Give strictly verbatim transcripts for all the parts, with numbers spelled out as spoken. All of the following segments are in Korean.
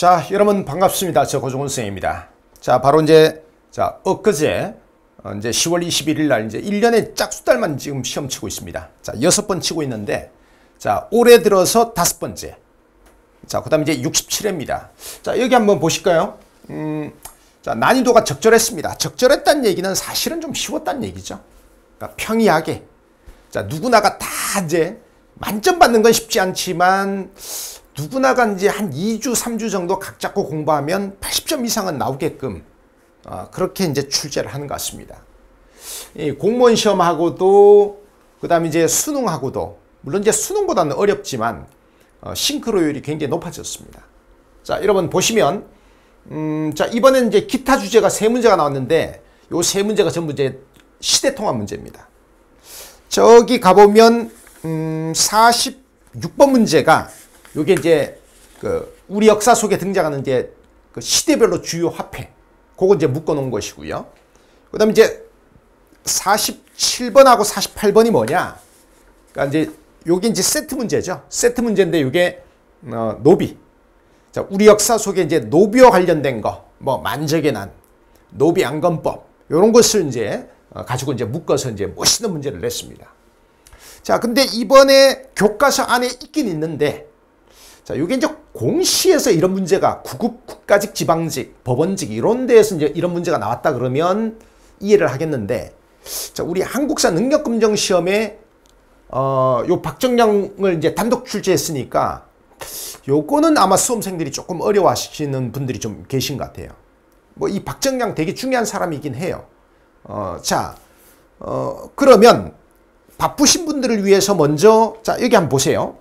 자, 여러분 반갑습니다. 저 고종훈 선생입니다. 자, 바로 이제 자 엊그제 어, 이제 시월 이십일일 날 이제 일 년에 짝수달만 지금 시험 치고 있습니다. 자, 여섯 번 치고 있는데 자, 올해 들어서 다섯 번째. 자, 그다음에 이제 육십칠 회입니다. 자, 여기 한번 보실까요? 음, 자, 난이도가 적절했습니다. 적절했다는 얘기는 사실은 좀 쉬웠다는 얘기죠. 그러니까 평이하게. 자, 누구나가 다 이제 만점 받는 건 쉽지 않지만 누구나가 이제 한 이 주, 삼 주 정도 각 잡고 공부하면 팔십 점 이상은 나오게끔 어, 그렇게 이제 출제를 하는 것 같습니다. 이 공무원 시험하고도 그 다음에 이제 수능하고도 물론 이제 수능보다는 어렵지만 어, 싱크로율이 굉장히 높아졌습니다. 자, 여러분 보시면 음, 자, 이번엔 이제 기타 주제가 세 문제가 나왔는데 요 세 문제가 전부 이제 시대통합 문제입니다. 저기 가보면 음, 사십육 번 문제가 요게 이제 그 우리 역사 속에 등장하는 이제 그 시대별로 주요 화폐 그거 이제 묶어 놓은 것이고요. 그 다음에 이제 사십칠 번하고 사십팔 번이 뭐냐? 그러니까 이제 요게 이제 세트 문제죠. 세트 문제인데 요게 어, 노비. 자, 우리 역사 속에 이제 노비와 관련된 거, 뭐 만적의 난, 노비 안건법 요런 것을 이제 어, 가지고 이제 묶어서 이제 멋있는 문제를 냈습니다. 자, 근데 이번에 교과서 안에 있긴 있는데 자, 요게 이제 공시에서 이런 문제가 구급, 국가직, 지방직, 법원직 이런 데에서 이제 이런 문제가 나왔다 그러면 이해를 하겠는데 자, 우리 한국사 능력검정 시험에 어, 요 박정량을 이제 단독 출제했으니까 요거는 아마 수험생들이 조금 어려워하시는 분들이 좀 계신 것 같아요. 뭐 이 박정량 되게 중요한 사람이긴 해요. 어, 자, 어, 그러면 바쁘신 분들을 위해서 먼저 자, 여기 한번 보세요.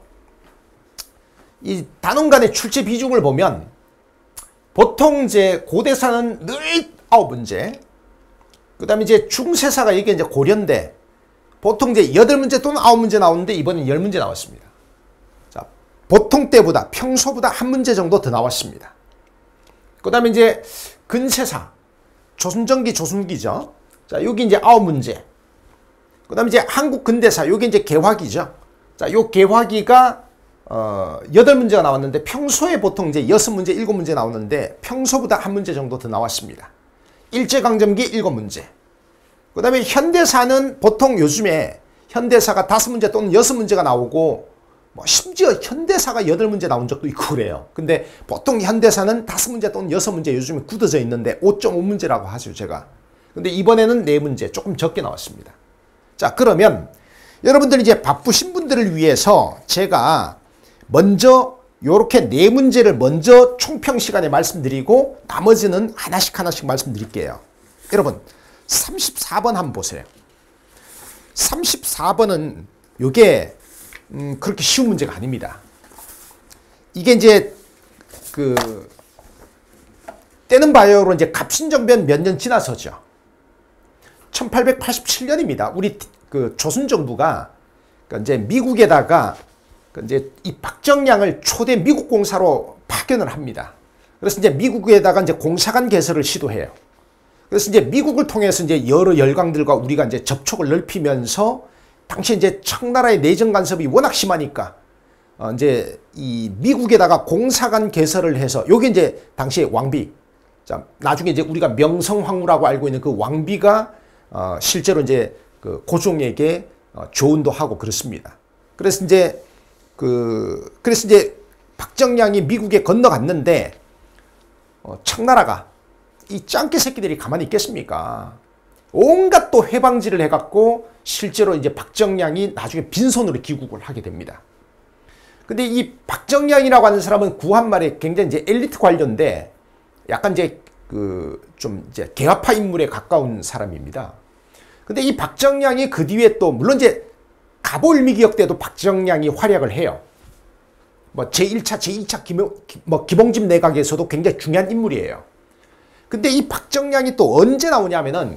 이 단원간의 출제 비중을 보면 보통 이제 고대사는 늘 아홉 문제, 그 다음에 이제 중세사가 이게 이제 고려인데 보통 이제 여덟 문제 또는 아홉 문제 나오는데 이번엔 열 문제 나왔습니다. 자, 보통 때보다 평소보다 한 문제 정도 더 나왔습니다. 그 다음에 이제 근세사, 조선전기, 조선기죠. 자, 여기 이제 아홉 문제. 그 다음에 이제 한국 근대사, 여기 이제 개화기죠. 자, 요 개화기가 어, 여덟 문제가 나왔는데 평소에 보통 이제 여섯 문제, 일곱 문제 나오는데 평소보다 한 문제 정도 더 나왔습니다. 일제강점기 일곱 문제. 그 다음에 현대사는 보통 요즘에 현대사가 다섯 문제 또는 여섯 문제가 나오고 뭐 심지어 현대사가 여덟 문제 나온 적도 있고 그래요. 근데 보통 현대사는 다섯 문제 또는 여섯 문제 요즘에 굳어져 있는데 오 점 오 문제라고 하죠, 제가. 근데 이번에는 네 문제, 조금 적게 나왔습니다. 자, 그러면 여러분들 이제 바쁘신 분들을 위해서 제가 먼저 요렇게 네 문제를 먼저 총평 시간에 말씀드리고 나머지는 하나씩 하나씩 말씀드릴게요. 여러분 삼십사 번 한번 보세요. 삼십사 번은 요게 음, 그렇게 쉬운 문제가 아닙니다. 이게 이제 그 때는 바야흐로 이제 갑신정변 몇 년 지나서죠. 천팔백팔십칠 년입니다. 우리 그 조선 정부가 그러니까 이제 미국에다가 이제 이 박정량을 초대 미국 공사로 파견을 합니다. 그래서 이제 미국에다가 이제 공사관 개설을 시도해요. 그래서 이제 미국을 통해서 이제 여러 열강들과 우리가 이제 접촉을 넓히면서 당시 이제 청나라의 내정 간섭이 워낙 심하니까 어 이제 이 미국에다가 공사관 개설을 해서 요게 이제 당시에 왕비. 자, 나중에 이제 우리가 명성황후라고 알고 있는 그 왕비가 어 실제로 이제 그 고종에게 어 조언도 하고 그렇습니다. 그래서 이제 그, 그래서 이제 박정량이 미국에 건너갔는데, 어, 청나라가 이 짱깨 새끼들이 가만히 있겠습니까? 온갖 또 해방지를 해갖고 실제로 이제 박정량이 나중에 빈손으로 귀국을 하게 됩니다. 근데 이 박정량이라고 하는 사람은 구한말에 굉장히 이제 엘리트 관료인데 약간 이제 그 좀 이제 개화파 인물에 가까운 사람입니다. 근데 이 박정량이 그 뒤에 또 물론 이제 갑오일미기역 때도 박정량이 활약을 해요. 뭐 제일 차, 제이 차 김, 뭐 기봉집 내각에서도 굉장히 중요한 인물이에요. 근데 이 박정량이 또 언제 나오냐면은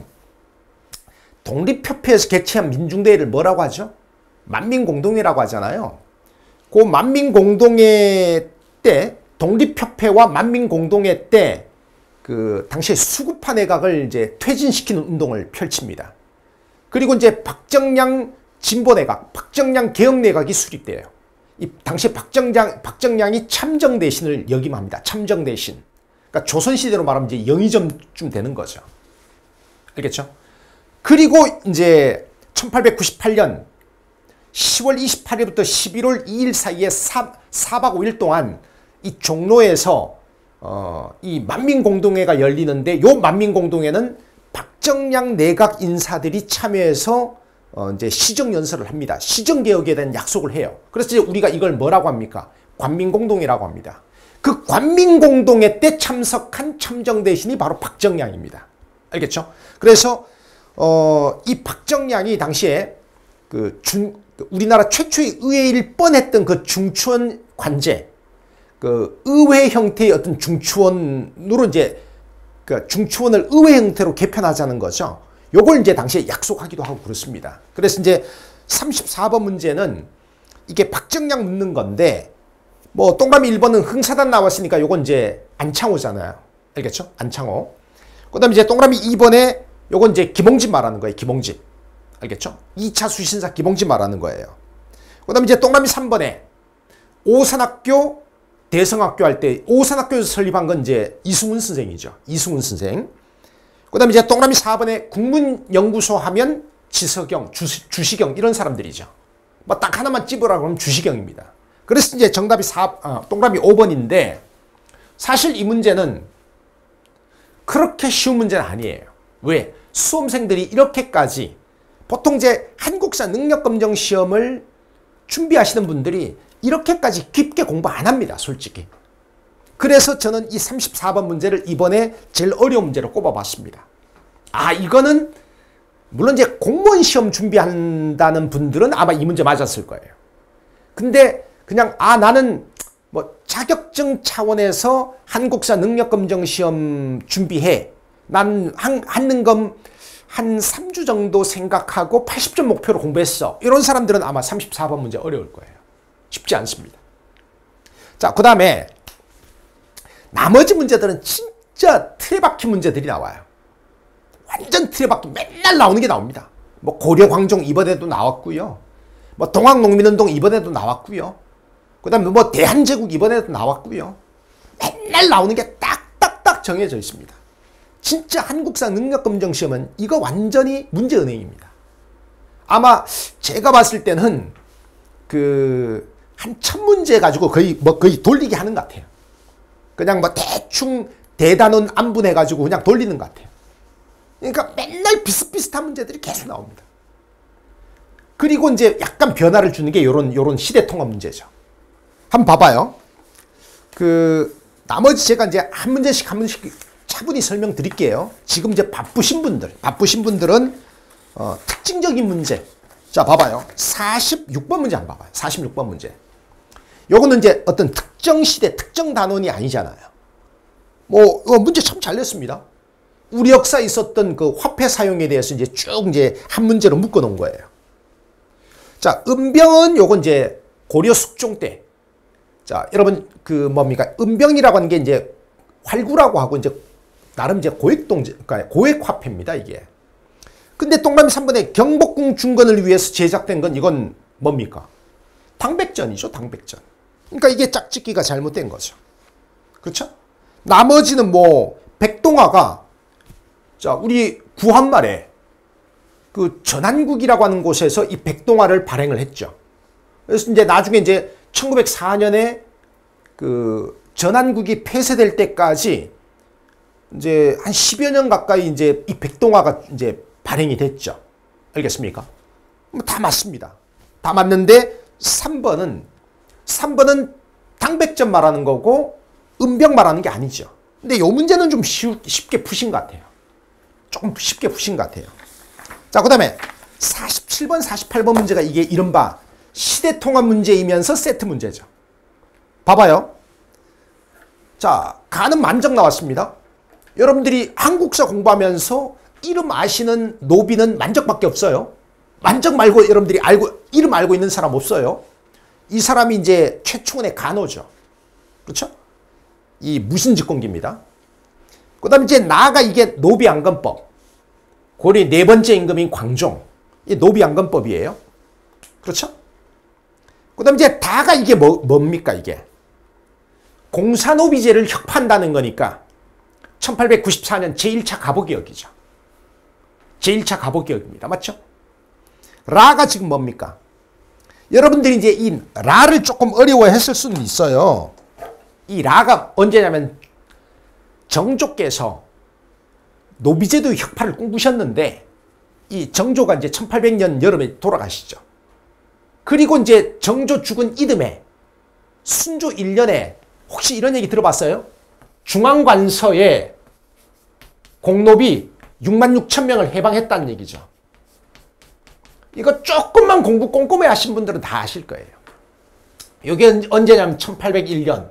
독립협회에서 개최한 민중대회를 뭐라고 하죠? 만민공동회라고 하잖아요. 그 만민공동회 때 독립협회와 만민공동회 때 그 당시에 수구파 내각을 이제 퇴진시키는 운동을 펼칩니다. 그리고 이제 박정량 진보내각, 박정량 개혁내각이 수립돼요. 이 당시 박정장, 박정량이 참정 대신을 역임합니다. 참정 대신. 그러니까 조선시대로 말하면 이제 영의점쯤 되는 거죠. 알겠죠? 그리고 이제 천팔백구십팔 년 시월 이십팔일부터 십일월 이일 사이에 사 박 오 일 동안 이 종로에서 어, 이 만민공동회가 열리는데 요 만민공동회는 박정량 내각 인사들이 참여해서 어, 이제 시정연설을 합니다. 시정개혁에 대한 약속을 해요. 그래서 이제 우리가 이걸 뭐라고 합니까? 관민공동회라고 합니다. 그 관민공동회 때 참석한 참정대신이 바로 박정량입니다. 알겠죠? 그래서 어, 이 박정량이 당시에 그 중, 우리나라 최초의 의회일 뻔했던 그 중추원 관제, 그 의회 형태의 어떤 중추원으로 이제 그 중추원을 의회 형태로 개편하자는 거죠. 요걸 이제 당시에 약속하기도 하고 그렇습니다. 그래서 이제 삼십사 번 문제는 이게 박정량 묻는 건데, 뭐 동그라미 일 번은 흥사단 나왔으니까 요건 이제 안창호잖아요. 알겠죠? 안창호. 그 다음에 이제 동그라미 이 번에 요건 이제 김홍집 말하는 거예요. 김홍집. 알겠죠? 이 차 수신사 김홍집 말하는 거예요. 그 다음에 이제 동그라미 삼 번에 오산학교, 대성학교 할 때 오산학교에서 설립한 건 이제 이승훈 선생이죠. 이승훈 선생. 그 다음에 이제 동그라미 사 번에 국문연구소 하면 지석영, 주, 주시경 이런 사람들이죠. 뭐 딱 하나만 찝으라 그러면 주시경입니다. 그래서 이제 정답이 사, 어, 동그라미 오 번인데 사실 이 문제는 그렇게 쉬운 문제는 아니에요. 왜? 수험생들이 이렇게까지 보통 이제 한국사 능력검정 시험을 준비하시는 분들이 이렇게까지 깊게 공부 안 합니다. 솔직히. 그래서 저는 이 삼십사 번 문제를 이번에 제일 어려운 문제로 꼽아봤습니다. 아, 이거는 물론 이제 공무원 시험 준비한다는 분들은 아마 이 문제 맞았을 거예요. 근데 그냥 아 나는 뭐 자격증 차원에서 한국사 능력검정 시험 준비해. 난 한, 한능검 한 삼 주 정도 생각하고 팔십 점 목표로 공부했어. 이런 사람들은 아마 삼십사 번 문제 어려울 거예요. 쉽지 않습니다. 자, 그 다음에 나머지 문제들은 진짜 틀에 박힌 문제들이 나와요. 완전 틀에 박힌 맨날 나오는 게 나옵니다. 뭐 고려광종 이번에도 나왔고요. 뭐 동학농민운동 이번에도 나왔고요. 그 다음에 뭐 대한제국 이번에도 나왔고요. 맨날 나오는 게 딱딱딱 정해져 있습니다. 진짜 한국사 능력검정 시험은 이거 완전히 문제은행입니다. 아마 제가 봤을 때는 그 한 천 문제 가지고 거의 뭐 거의 돌리기 하는 것 같아요. 그냥 뭐 대충 대단원 안분해 가지고 그냥 돌리는 것 같아요. 그러니까 맨날 비슷비슷한 문제들이 계속 나옵니다. 그리고 이제 약간 변화를 주는 게 요런 요런 시대 통합 문제죠. 한번 봐봐요. 그 나머지 제가 이제 한 문제씩 한 문제씩 차분히 설명드릴게요. 지금 이제 바쁘신 분들, 바쁘신 분들은 어, 특징적인 문제. 자, 봐봐요. 사십육 번 문제 한번 봐봐요. 사십육 번 문제. 요거는 이제 어떤 특정 시대, 특정 단원이 아니잖아요. 뭐, 어, 문제 참 잘 냈습니다. 우리 역사에 있었던 그 화폐 사용에 대해서 이제 쭉 이제 한 문제로 묶어 놓은 거예요. 자, 은병은 요건 이제 고려 숙종 때. 자, 여러분, 그 뭡니까? 은병이라고 하는 게 이제 활구라고 하고 이제 나름 이제 고액동, 그러니까 고액 화폐입니다, 이게. 근데 동그라미 삼 번에 경복궁 중건을 위해서 제작된 건 이건 뭡니까? 당백전이죠, 당백전. 그러니까 이게 짝짓기가 잘못된 거죠. 그렇죠? 나머지는 뭐 백동화가 자, 우리 구한말에 그 전한국이라고 하는 곳에서 이 백동화를 발행을 했죠. 그래서 이제 나중에 이제 천구백사 년에 그 전한국이 폐쇄될 때까지 이제 한 십여 년 가까이 이제 이 백동화가 이제 발행이 됐죠. 알겠습니까? 다 맞습니다. 다 맞는데 삼 번은 삼 번은 당백전 말하는 거고 은병 말하는 게 아니죠. 근데 이 문제는 좀 쉬우, 쉽게 푸신 것 같아요. 조금 쉽게 푸신 것 같아요. 자, 그 다음에 사십칠 번, 사십팔 번 문제가 이게 이른바 시대통합 문제이면서 세트 문제죠. 봐봐요. 자, 가는 만정 나왔습니다. 여러분들이 한국사 공부하면서 이름 아시는 노비는 만적밖에 없어요. 만적 말고 여러분들이 알고, 이름 알고 있는 사람 없어요. 이 사람이 이제 최충원의 간호죠. 그렇죠? 이 무신직공기입니다. 그 다음에 이제 나아가 이게 노비안건법. 고려 네 번째 임금인 광종. 이 노비안건법이에요. 그렇죠? 그 다음 이제 다가 이게 뭐, 뭡니까 이게? 공사노비제를 혁파한다는 거니까 천팔백구십사 년 제일 차 갑오개혁이죠. 제일 차 갑오개혁입니다. 맞죠? 라가 지금 뭡니까? 여러분들이 이제 이 라를 조금 어려워했을 수는 있어요. 이 라가 언제냐면 정조께서 노비제도 혁파를 꿈꾸셨는데 이 정조가 이제 천팔백 년 여름에 돌아가시죠. 그리고 이제 정조 죽은 이듬해 순조 일 년에 혹시 이런 얘기 들어봤어요? 중앙관서에 공노비 육만 육천 명을 해방했다는 얘기죠. 이거 조금만 공부 꼼꼼히 하신 분들은 다 아실 거예요. 이게 언제냐면 천팔백일 년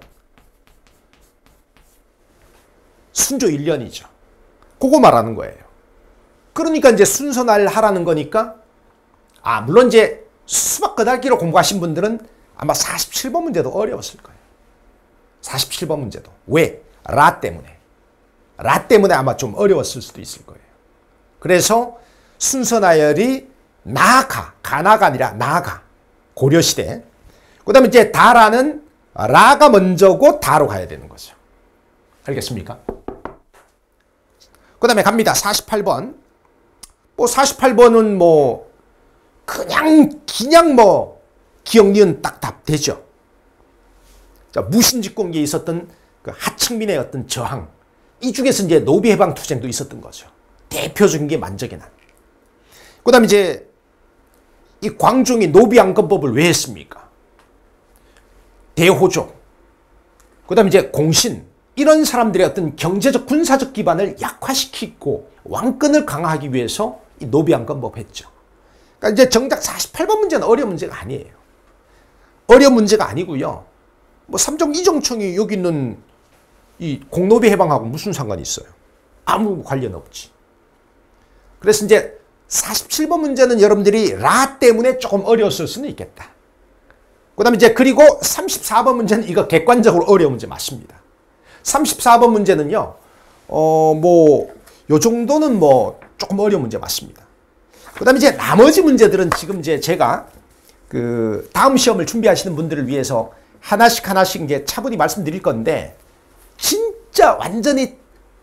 순조 일 년이죠. 그거 말하는 거예요. 그러니까 이제 순서날 하라는 거니까 아 물론 이제 수박 거달기로 공부하신 분들은 아마 사십칠 번 문제도 어려웠을 거예요. 사십칠 번 문제도. 왜? 라 때문에. 라 때문에 아마 좀 어려웠을 수도 있을 거예요. 그래서 순서나열이 나가, 가나가 아니라 나가. 고려시대. 그 다음에 이제 다라는 라가 먼저고 다로 가야 되는 거죠. 알겠습니까? 그 다음에 갑니다. 사십팔 번. 뭐 사십팔 번은 뭐 그냥 그냥 뭐 기억 니은 딱 답 되죠. 자, 무신직공기에 있었던 그 하층민의 어떤 저항. 이 중에서 이제 노비해방 투쟁도 있었던 거죠. 대표적인 게 만적의 난. 그 다음에 이제 이 광종이 노비양건법을 왜 했습니까? 대호족. 그 다음에 이제 공신. 이런 사람들의 어떤 경제적 군사적 기반을 약화시키고 왕권을 강화하기 위해서 이 노비양건법 했죠. 그러니까 이제 정작 사십팔 번 문제는 어려운 문제가 아니에요. 어려운 문제가 아니고요. 뭐 삼종 이종청이 여기 있는 이 공노비 해방하고 무슨 상관이 있어요? 아무 관련 없지. 그래서 이제 사십칠 번 문제는 여러분들이 라 때문에 조금 어려웠을 수는 있겠다. 그 다음에 이제 그리고 삼십사 번 문제는 이거 객관적으로 어려운 문제 맞습니다. 삼십사 번 문제는요, 어, 뭐, 요 정도는 뭐, 조금 어려운 문제 맞습니다. 그 다음에 이제 나머지 문제들은 지금 이제 제가 그 다음 시험을 준비하시는 분들을 위해서 하나씩 하나씩 이제 차분히 말씀드릴 건데, 진짜 완전히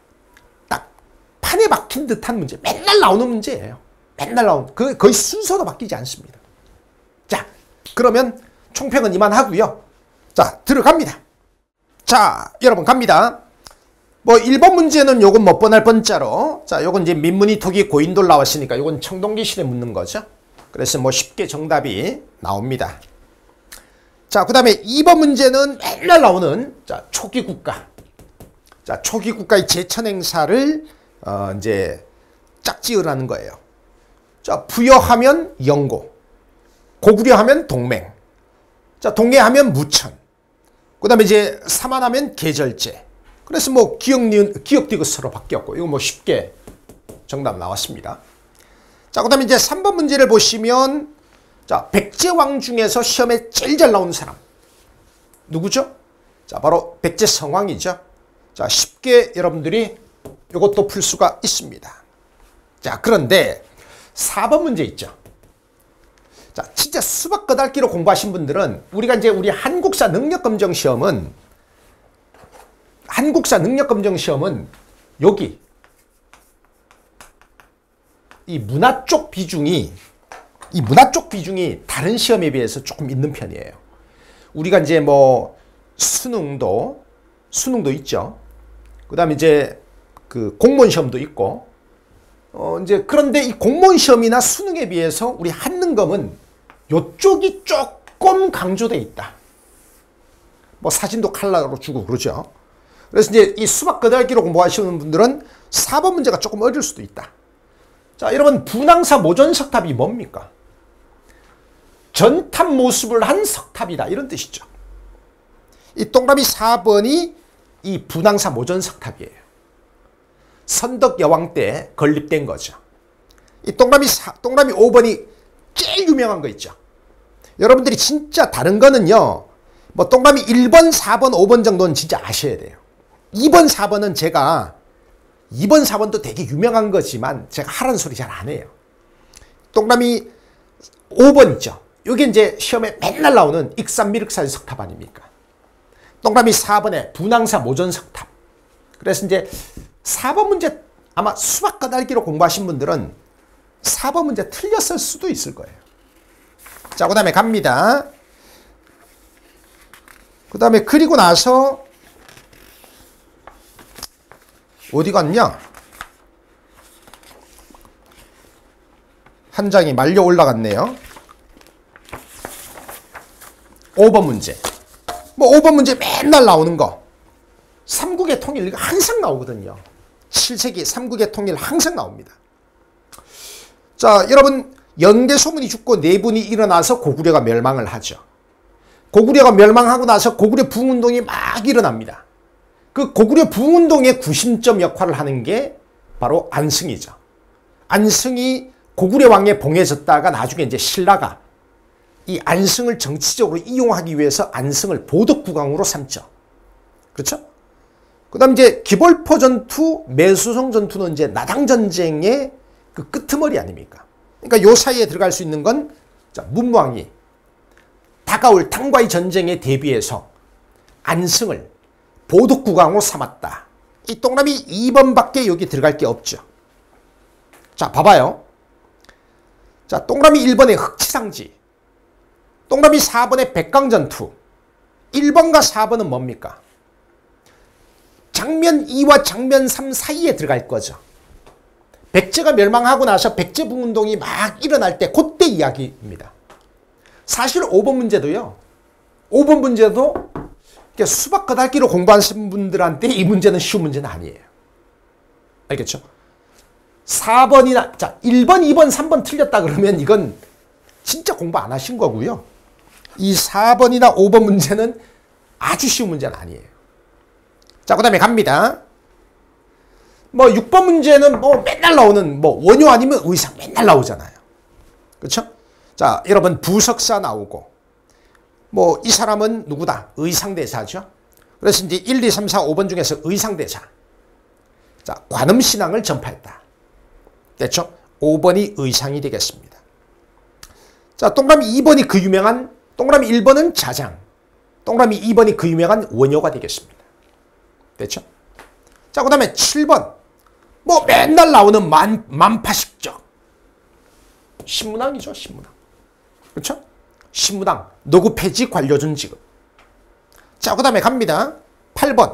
딱 판에 박힌 듯한 문제, 맨날 나오는 문제예요. 맨날 나오는, 그 거의 순서도 바뀌지 않습니다. 자, 그러면 총평은 이만 하고요. 자, 들어갑니다. 자, 여러분 갑니다. 뭐 일 번 문제는 요건 몇 번 할 번자로. 자, 요건 이제 민문이 토기 고인돌 나왔으니까 요건 청동기 시대 묻는 거죠. 그래서 뭐 쉽게 정답이 나옵니다. 자, 그 다음에 이 번 문제는 맨날 나오는 자, 초기 국가. 자, 초기 국가의 제천 행사를 어, 이제 짝지으라는 거예요. 자, 부여하면 영고, 고구려하면 동맹, 자, 동해하면 무천, 그 다음에 이제 사만하면 계절제. 그래서 뭐 기억, 기억 디귿으로 바뀌었고, 이거 뭐 쉽게 정답 나왔습니다. 자, 그 다음에 이제 삼 번 문제를 보시면, 자, 백제왕 중에서 시험에 제일 잘 나오는 사람. 누구죠? 자, 바로 백제성왕이죠. 자, 쉽게 여러분들이 이것도 풀 수가 있습니다. 자, 그런데 사 번 문제 있죠. 자, 진짜 수박 거달기로 공부하신 분들은 우리가 이제 우리 한국사 능력검정 시험은 한국사 능력검정 시험은 여기 이 문화 쪽 비중이 이 문화 쪽 비중이 다른 시험에 비해서 조금 있는 편이에요. 우리가 이제 뭐 수능도 수능도 있죠. 그다음에 이제 그 공무원 시험도 있고 어 이제 그런데 이 공무원 시험이나 수능에 비해서 우리 한능검은 요쪽이 조금 강조돼 있다. 뭐 사진도 컬러로 주고 그러죠. 그래서 이제 이 수박 거달기로 공부하시는 분들은 사 번 문제가 조금 어려울 수도 있다. 자, 여러분 분황사 모전석탑이 뭡니까? 전탑 모습을 한 석탑이다. 이런 뜻이죠. 이 동그라미 사 번이 이 분황사 모전석탑이에요. 선덕 여왕 때 건립된 거죠. 이 동그라미, 사, 동그라미 오 번이 제일 유명한 거 있죠. 여러분들이 진짜 다른 거는요. 뭐 동그라미 일 번, 사 번, 오 번 정도는 진짜 아셔야 돼요. 이 번, 사 번은 제가 이 번, 사 번도 되게 유명한 거지만 제가 하라는 소리 잘 안 해요. 동그라미 오 번 있죠. 이게 이제 시험에 맨날 나오는 익산미륵사지 석탑 아닙니까? 동그라미 사 번에 분황사 모전 석탑. 그래서 이제 사 번 문제 아마 수박 까닭기로 공부하신 분들은 사 번 문제 틀렸을 수도 있을 거예요. 자, 그 다음에 갑니다. 그 다음에 그리고 나서 어디 갔냐? 한 장이 말려 올라갔네요. 오 번 문제. 뭐 오 번 문제 맨날 나오는 거. 삼국의 통일 이거 항상 나오거든요. 칠 세기 삼국의 통일 항상 나옵니다. 자, 여러분 연개소문이 죽고 네 분이 일어나서 고구려가 멸망을 하죠. 고구려가 멸망하고 나서 고구려 부흥운동이 막 일어납니다. 그 고구려 부흥운동의 구심점 역할을 하는 게 바로 안승이죠. 안승이 고구려 왕에 봉해졌다가 나중에 이제 신라가 이 안승을 정치적으로 이용하기 위해서 안승을 보덕국왕으로 삼죠. 그렇죠? 그 다음 이제 기벌포 전투, 매수성 전투는 이제 나당 전쟁의 그 끄트머리 아닙니까? 그러니까 요 사이에 들어갈 수 있는 건 자, 문왕이 다가올 탕과의 전쟁에 대비해서 안승을 보덕국왕으로 삼았다. 이 동그라미 이 번밖에 여기 들어갈 게 없죠. 자, 봐봐요. 자, 동그라미 일 번에 흑치상지, 동그라미 사 번에 백강전투, 일 번과 사 번은 뭡니까? 장면 이와 장면 삼 사이에 들어갈 거죠. 백제가 멸망하고 나서 백제부흥운동이 막 일어날 때 그때 이야기입니다. 사실 오 번 문제도요. 오 번 문제도 수박 까닭기로 공부하신 분들한테 이 문제는 쉬운 문제는 아니에요. 알겠죠? 사 번이나 자 일 번, 이 번, 삼 번 틀렸다 그러면 이건 진짜 공부 안 하신 거고요. 이 사 번이나 오 번 문제는 아주 쉬운 문제는 아니에요. 자, 그 다음에 갑니다. 뭐 육 번 문제는 뭐 맨날 나오는 뭐 원효 아니면 의상 맨날 나오잖아요. 그렇죠? 자, 여러분 부석사 나오고 뭐 이 사람은 누구다? 의상대사죠. 그래서 이제 일, 이, 삼, 사, 오 번 중에서 의상대사. 자, 관음신앙을 전파했다. 됐죠? 오 번이 의상이 되겠습니다. 자, 동그라미 이 번이 그 유명한 동그라미 일 번은 자장. 동그라미 이 번이 그 유명한 원효가 되겠습니다. 됐죠? 자, 그 다음에 칠 번. 뭐 맨날 나오는 만, 만파식적. 신문왕이죠, 신문왕. 그렇죠? 신문왕, 노구 폐지 관료준 지급. 자, 그 다음에 갑니다. 팔 번.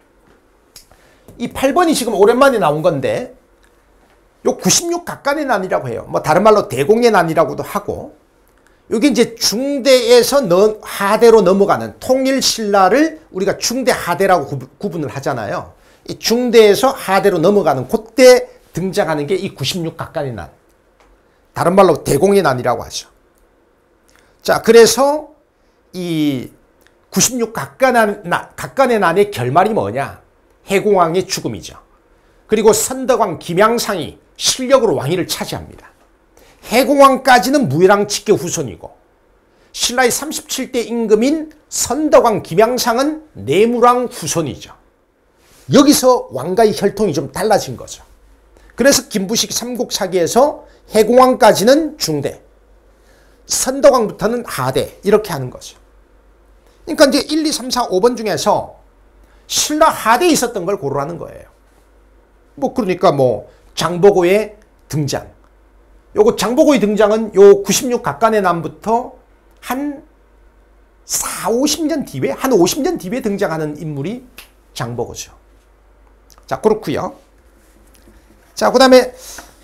이 팔 번이 지금 오랜만에 나온 건데, 요 구십육 각간의 난이라고 해요. 뭐 다른 말로 대공의 난이라고도 하고, 여기 이제 중대에서 너, 하대로 넘어가는 통일 신라를 우리가 중대 하대라고 구, 구분을 하잖아요. 이 중대에서 하대로 넘어가는 그때 등장하는 게 이 구십육 각간의 난. 다른 말로 대공의 난이라고 하죠. 자, 그래서 이 구십육 각간의, 각간의 난의 결말이 뭐냐? 해공왕의 죽음이죠. 그리고 선덕왕 김양상이 실력으로 왕위를 차지합니다. 해공왕까지는 무열왕 직계 후손이고 신라의 삼십칠 대 임금인 선덕왕 김양상은 내물왕 후손이죠. 여기서 왕가의 혈통이 좀 달라진 거죠. 그래서 김부식 삼국사기에서 해공왕까지는 중대, 선덕왕부터는 하대 이렇게 하는 거죠. 그러니까 이제 일, 이, 삼, 사, 오 번 중에서 신라 하대에 있었던 걸 고르라는 거예요. 뭐 그러니까 뭐 장보고의 등장. 요거 장보고의 등장은 요 구십육 각간의 난부터 한 사, 오십 년 뒤에, 한 오십 년 뒤에 등장하는 인물이 장보고죠. 자, 그렇고요. 자, 그 다음에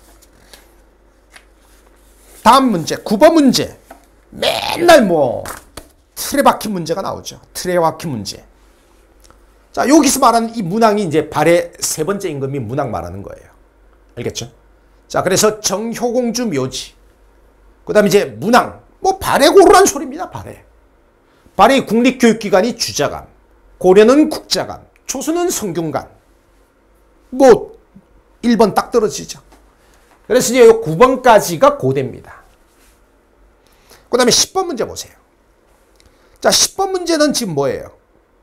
다음 문제, 구 번 문제. 맨날 뭐 틀에 박힌 문제가 나오죠. 틀에 박힌 문제. 자, 여기서 말하는 이 문왕이 이제 발해 세 번째 임금이 문왕 말하는 거예요. 알겠죠? 자, 그래서 정효공주 묘지. 그 다음에 이제 문왕. 뭐 발해고루란 소리입니다. 발해. 발해 국립교육기관이 주자감. 고려는 국자감. 초수는 성균관. 뭐 일 번 딱 떨어지죠. 그래서 이제 구 번까지가 고대입니다. 그 다음에 십 번 문제 보세요. 자, 십 번 문제는 지금 뭐예요?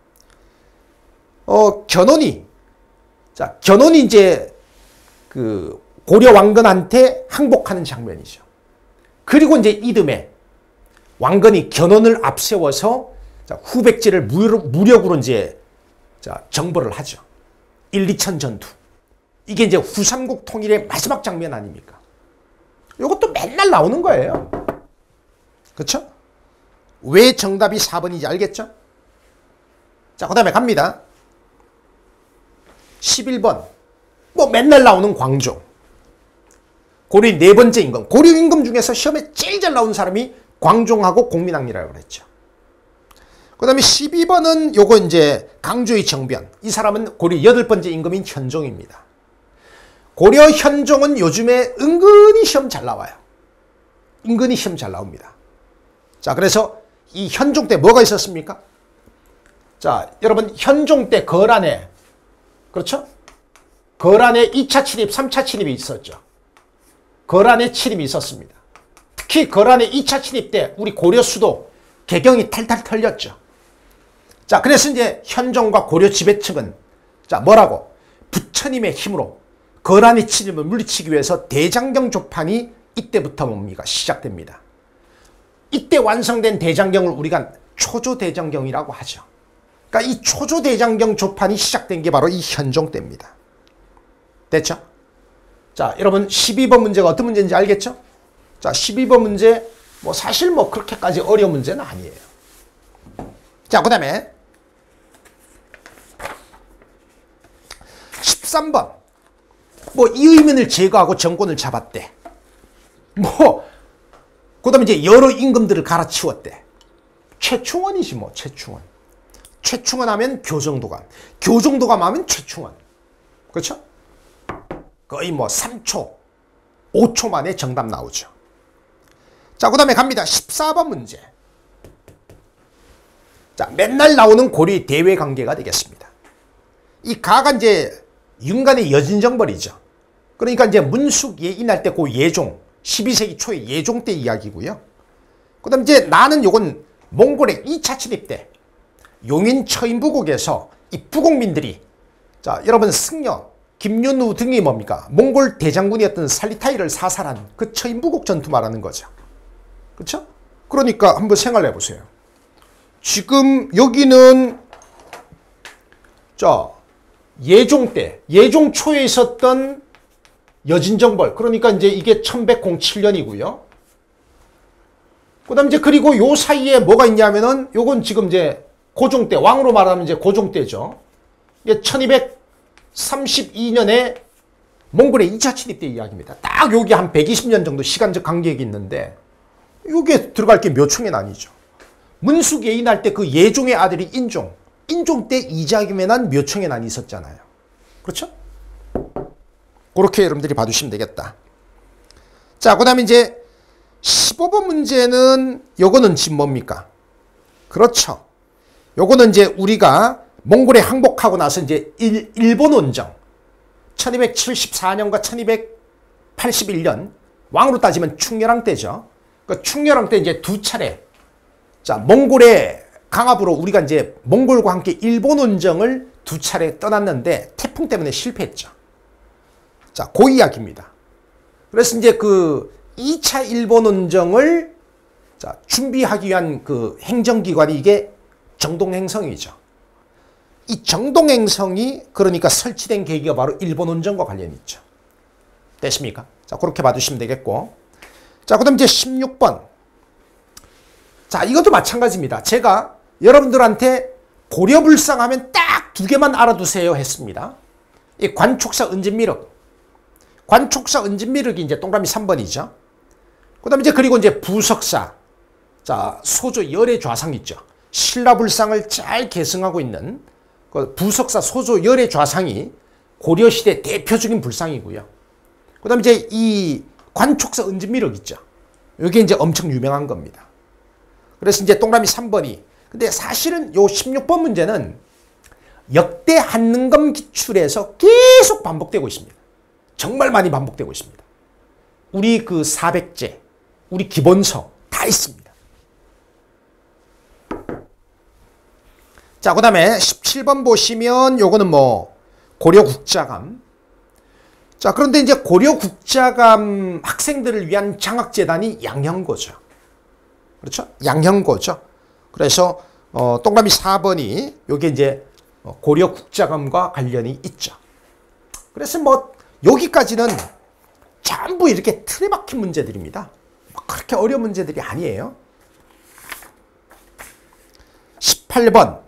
어, 견훤이. 자, 견훤이 이제 그 고려 왕건한테 항복하는 장면이죠. 그리고 이제 이듬해 왕건이 견훤을 앞세워서 자, 후백제를 무력, 무력으로 이제 자, 정벌을 하죠. 일, 이천 전투. 이게 이제 후삼국 통일의 마지막 장면 아닙니까? 이것도 맨날 나오는 거예요. 그렇죠? 왜 정답이 사 번인지 알겠죠? 자, 그 다음에 갑니다. 십일 번. 뭐 맨날 나오는 광종. 고려 네 번째 임금. 고려 임금 중에서 시험에 제일 잘 나온 사람이 광종하고 공민왕이라고 그랬죠. 그 다음에 십이 번은 요거 이제 강조의 정변. 이 사람은 고려 여덟 번째 임금인 현종입니다. 고려 현종은 요즘에 은근히 시험 잘 나와요. 은근히 시험 잘 나옵니다. 자, 그래서 이 현종 때 뭐가 있었습니까? 자, 여러분 현종 때 거란에, 그렇죠? 거란에 이 차 침입, 삼 차 침입이 있었죠. 거란의 침입이 있었습니다. 특히 거란의 이 차 침입 때 우리 고려 수도 개경이 탈탈 털렸죠. 자, 그래서 이제 현종과 고려 지배층은 자, 뭐라고? 부처님의 힘으로 거란의 침입을 물리치기 위해서 대장경 조판이 이때부터 뭡니까? 시작됩니다. 이때 완성된 대장경을 우리가 초조대장경이라고 하죠. 그러니까 이 초조대장경 조판이 시작된 게 바로 이 현종 때입니다. 됐죠? 자, 여러분 십이 번 문제가 어떤 문제인지 알겠죠? 자, 십이 번 문제 뭐 사실 뭐 그렇게까지 어려운 문제는 아니에요. 자, 그 다음에 십삼 번. 뭐 이의민을 제거하고 정권을 잡았대. 뭐 그 다음에 이제 여러 임금들을 갈아치웠대. 최충원이지 뭐, 최충원. 최충원 하면 교정도감. 교정도감 하면 최충원. 그렇죠? 거의 뭐 삼 초, 오 초 만에 정답 나오죠. 자, 그 다음에 갑니다. 십사 번 문제. 자, 맨날 나오는 고려의 대외 관계가 되겠습니다. 이 가가 이제 윤간의 여진정벌이죠. 그러니까 이제 문숙 예인할 때 그 예종, 십이 세기 초의 예종 때 이야기고요. 그 다음 이제 나는 요건 몽골의 이 차 침입 때 용인 처인부국에서 이 부국민들이 자, 여러분 승려, 김윤우 등이 뭡니까? 몽골 대장군이었던 살리타이를 사살한 그 처인부국 전투 말하는 거죠. 그렇죠? 그러니까 한번 생각해 보세요. 지금 여기는 자, 예종 때, 예종 초에 있었던 여진정벌. 그러니까 이제 이게 천백칠 년이고요. 그 다음 이제 그리고 요 사이에 뭐가 있냐면은 요건 지금 이제 고종 때, 왕으로 말하면 이제 고종 때죠. 이게 천이백삼십이 년에 몽골의 이 차 침입 때 이야기입니다. 딱 여기 한 백이십 년 정도 시간적 간격이 있는데 요게 들어갈 게 몇 총이 아니죠. 문숙 예인할 때 그 예종의 아들이 인종. 인종 때 이자기면한 묘청의 난이 있었잖아요. 그렇죠? 그렇게 여러분들이 봐주시면 되겠다. 자, 그 다음에 이제 십오 번 문제는 요거는 지금 뭡니까? 그렇죠. 요거는 이제 우리가 몽골에 항복하고 나서 이제 일, 일본 원정 천이백칠십사 년과 천이백팔십일 년 왕으로 따지면 충렬왕 때죠. 그 충렬왕 때 이제 두 차례 자, 몽골의 강압으로 우리가 이제 몽골과 함께 일본 원정을 두 차례 떠났는데 태풍 때문에 실패했죠. 자, 그 이야기입니다. 그래서 이제 그 이 차 일본 원정을 자, 준비하기 위한 그 행정기관이 이게 정동행성이죠. 이 정동행성이 그러니까 설치된 계기가 바로 일본 원정과 관련이 있죠. 됐습니까? 자, 그렇게 봐주시면 되겠고. 자, 그 다음 이제 십육 번. 자, 이것도 마찬가지입니다. 제가 여러분들한테 고려불상 하면 딱 두 개만 알아두세요 했습니다. 이 관촉사 은진미륵. 관촉사 은진미륵이 이제 동그라미 삼 번이죠. 그 다음에 이제 그리고 이제 부석사. 자, 소조 열의 좌상 있죠. 신라불상을 잘 계승하고 있는 그 부석사 소조 열의 좌상이 고려시대 대표적인 불상이고요. 그 다음에 이제 이 관촉사 은진미륵 있죠. 이게 이제 엄청 유명한 겁니다. 그래서 이제 동그라미 삼 번이. 근데 사실은 요 십육 번 문제는 역대 한능검 기출에서 계속 반복되고 있습니다. 정말 많이 반복되고 있습니다. 우리 그 사백제, 우리 기본서 다 있습니다. 자, 그 다음에 십칠 번 보시면 요거는 뭐 고려국자감. 자, 그런데 이제 고려국자감 학생들을 위한 장학재단이 양형고죠. 그렇죠? 양형고죠. 그래서 어, 동그라미 사 번이 요게 이제 고려 국자금과 관련이 있죠. 그래서 뭐 여기까지는 전부 이렇게 틀에 박힌 문제들입니다. 그렇게 어려운 문제들이 아니에요. 십팔 번.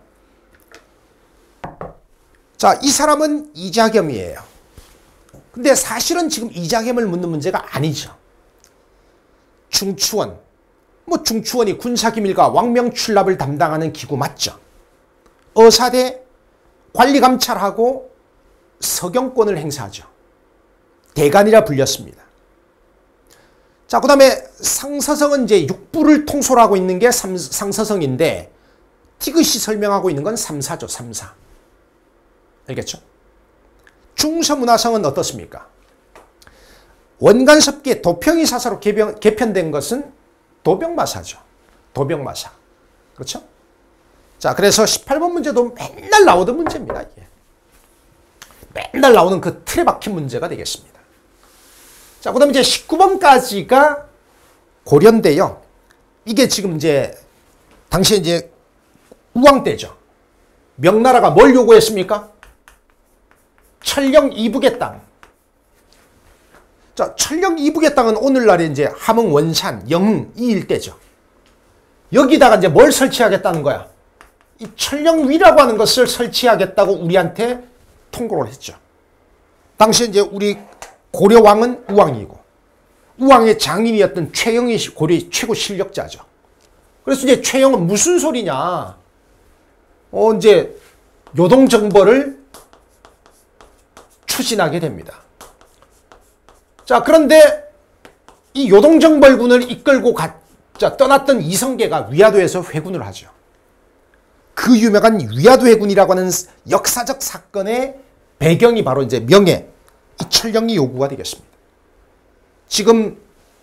자, 이 사람은 이자겸이에요. 근데 사실은 지금 이자겸을 묻는 문제가 아니죠. 중추원. 뭐 중추원이 군사기밀과 왕명출납을 담당하는 기구 맞죠. 어사대 관리감찰하고 서경권을 행사하죠. 대간이라 불렸습니다. 자, 그 다음에 상서성은 이제 육부를 통솔하고 있는 게 삼, 상서성인데 티그시 설명하고 있는 건 삼사죠. 삼사. 알겠죠? 중서문화성은 어떻습니까? 원간섭기의 도평이 사사로 개변, 개편된 것은 도병마사죠. 도병마사. 그렇죠? 자, 그래서 십팔 번 문제도 맨날 나오던 문제입니다. 이게. 맨날 나오는 그 틀에 박힌 문제가 되겠습니다. 자, 그 다음에 이제 십구 번까지가 고려인데요. 이게 지금 이제, 당시에 이제 우왕 때죠. 명나라가 뭘 요구했습니까? 철령 이북의 땅. 자, 철령 이북의 땅은 오늘날의 이제 함흥, 원산, 영흥 이 일대죠. 여기다가 이제 뭘 설치하겠다는 거야? 이 철령위라고 하는 것을 설치하겠다고 우리한테 통보를 했죠. 당시에 이제 우리 고려왕은 우왕이고 우왕의 장인이었던 최영이 고려의 최고 실력자죠. 그래서 이제 최영은 무슨 소리냐? 어, 이제 요동정벌을 추진하게 됩니다. 자, 그런데 이 요동정벌군을 이끌고 가, 자, 떠났던 이성계가 위화도에서 회군을 하죠. 그 유명한 위화도 회군이라고 하는 역사적 사건의 배경이 바로 이제 명예, 이 철령리 요구가 되겠습니다. 지금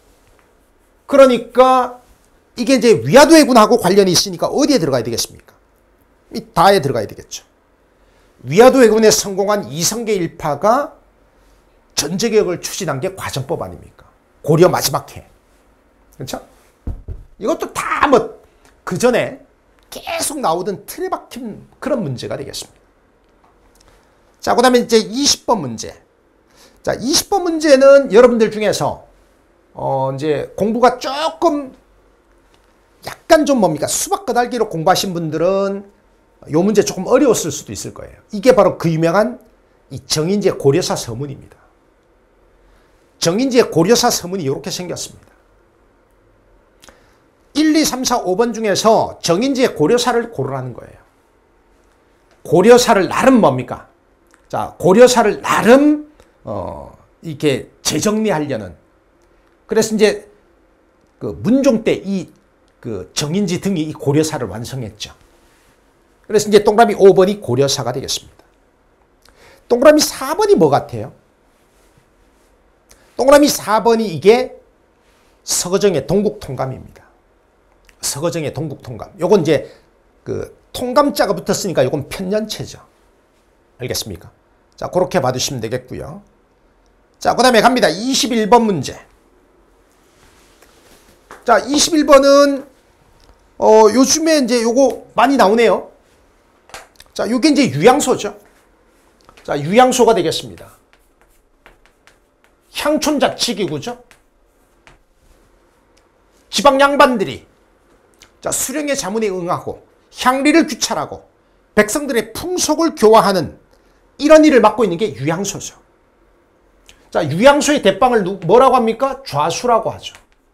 그러니까 이게 이제 위화도 회군하고 관련이 있으니까 어디에 들어가야 되겠습니까? 이 다에 들어가야 되겠죠. 위화도 회군에 성공한 이성계 일파가 전제개혁을 추진한 게 과정법 아닙니까? 고려 마지막 해. 그렇죠? 이것도 다 뭐 그 전에 계속 나오던 틀에 박힌 그런 문제가 되겠습니다. 자, 그 다음에 이제 이십 번 문제. 자, 이십 번 문제는 여러분들 중에서 어 이제 공부가 조금 약간 좀 뭡니까? 수박 까닭기로 공부하신 분들은 요 문제 조금 어려웠을 수도 있을 거예요. 이게 바로 그 유명한 이 정인지의 고려사 서문입니다. 정인지의 고려사 서문이 이렇게 생겼습니다. 일, 이, 삼, 사, 오 번 중에서 정인지의 고려사를 고르라는 거예요. 고려사를 나름 뭡니까? 자, 고려사를 나름 어 이렇게 재정리하려는. 그래서 이제 그 문종 때 이 그 정인지 등이 이 고려사를 완성했죠. 그래서 이제 동그라미 오 번이 고려사가 되겠습니다. 동그라미 사 번이 뭐 같아요? 동그라미 사 번이 이게 서거정의 동국통감입니다. 서거정의 동국통감. 요건 이제 그 통감자가 붙었으니까 요건 편년체죠. 알겠습니까? 자, 그렇게 봐주시면 되겠고요. 자, 그 다음에 갑니다. 이십일 번 문제. 자, 이십일 번은 어 요즘에 이제 요거 많이 나오네요. 자, 요게 이제 유양소죠. 자, 유양소가 되겠습니다. 향촌자치기구죠. 지방 양반들이 자, 수령의 자문에 응하고 향리를 규찰하고 백성들의 풍속을 교화하는 이런 일을 맡고 있는 게 유양소죠. 자, 유양소의 대빵을 누, 뭐라고 합니까? 좌수라고 하죠.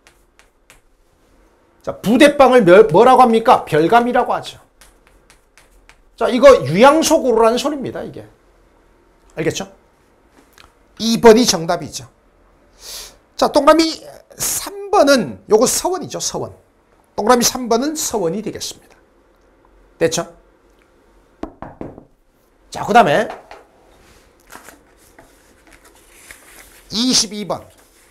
자, 부대빵을 멸, 뭐라고 합니까? 별감이라고 하죠. 자, 이거 유양소 고르라는 소리입니다, 이게. 알겠죠? 이 번이 정답이죠. 자, 동그라미 삼 번은 요거 서원이죠, 서원. 동그라미 삼 번은 서원이 되겠습니다. 됐죠? 자, 그 다음에 이십이 번.